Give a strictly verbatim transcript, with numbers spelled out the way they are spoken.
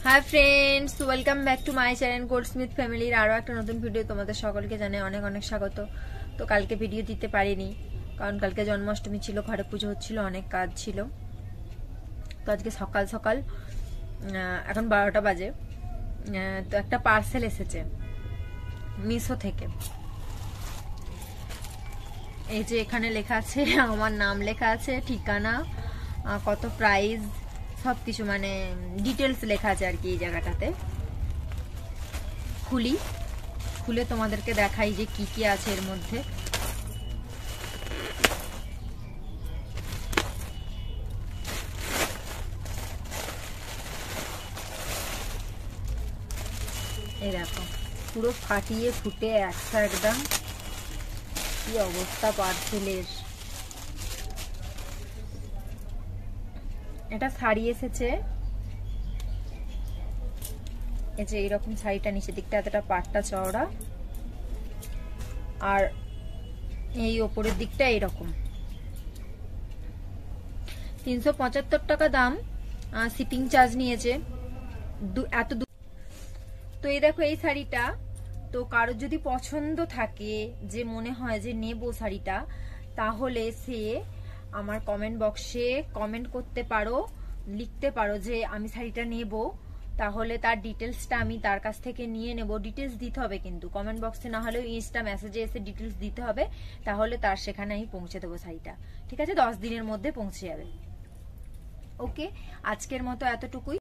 High friends, welcome back to my channel Goldsmith ফ্যামিলির আরও একটা নতুন ভিডিও। তোমাদের সকলকে জানাই অনেক অনেক স্বাগত। তো কালকে ভিডিও দিতে পারিনি, কারণ কালকে জন্মাষ্টমী ছিল, ঘরে পুজো হচ্ছিল, অনেক কাজ ছিল। তো আজকে সকাল সকাল এখন বারোটা বাজে, তো একটা পার্সেল এসেছে মিশো থেকে। এই যে এখানে লেখা আছে, আমার নাম লেখা আছে, ঠিকানা, কত প্রাইস, সবকিছু মানে ডিটেলস লেখা আছে আর কি। এই জায়গাটাতে খুলি, খুলে তোমাদেরকে দেখাই যে কি কি আছে এর মধ্যে। এই দেখো, পুরো ফাটিয়ে ফুটে একটা একদম কি অবস্থা পার্সেলের। এটা শাড়ি এসেছে, এই যে এইরকম শাড়িটা, নিচের দিকটা এতটা পাটটা চওড়া, আর এই ওপরের দিকটা এইরকম। তিনশো পঁচাত্তর টাকা দাম, শিপিং চার্জ নিয়েছে এত। তো এই দেখো এই শাড়িটা, তো কারোর যদি পছন্দ থাকে, যে মনে হয় যে নেবো শাড়িটা, তাহলে সে আমার কমেন্ট বক্সে কমেন্ট করতে পারো, লিখতে পারো যে আমি শাড়িটা নেব। তাহলে তার ডিটেলসটা আমি তার কাছ থেকে নিয়ে নেব। ডিটেলস দিতে হবে কিন্তু, কমেন্ট বক্সে না হলেও ইনস্টা মেসেজে এসে ডিটেলস দিতে হবে, তাহলে তার সেখানে আমি পৌঁছে দেবো শাড়িটা। ঠিক আছে, দশ দিনের মধ্যে পৌঁছে যাবে। ওকে, আজকের মতো এতটুকুই।